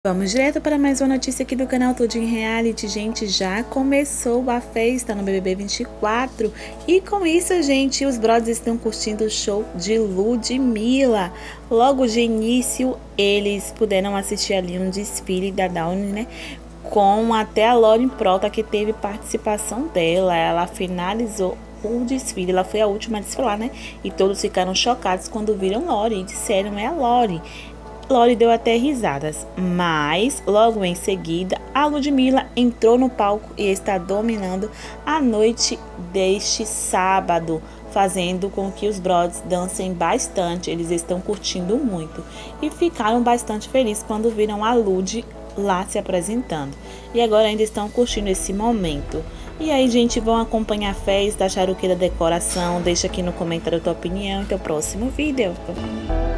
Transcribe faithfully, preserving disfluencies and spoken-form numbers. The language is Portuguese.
Vamos direto para mais uma notícia aqui do canal Tudinho Reality. Gente, já começou a festa no B B B vinte e quatro e com isso, gente, os brothers estão curtindo o show de Ludmilla. Logo de início, eles puderam assistir ali um desfile da Downy, né? Com até a Lauren Prota, que teve participação dela. Ela finalizou o desfile, ela foi a última a desfilar, né? E todos ficaram chocados quando viram Lauren e disseram: é a Lauren. Lori deu até risadas, mas logo em seguida a Ludmilla entrou no palco e está dominando a noite deste sábado, fazendo com que os brothers dancem bastante. Eles estão curtindo muito e ficaram bastante felizes quando viram a Lud lá se apresentando. E agora ainda estão curtindo esse momento. E aí, gente, vão acompanhar a festa, acharam o que da decoração? Deixa aqui no comentário a tua opinião. Até o próximo vídeo.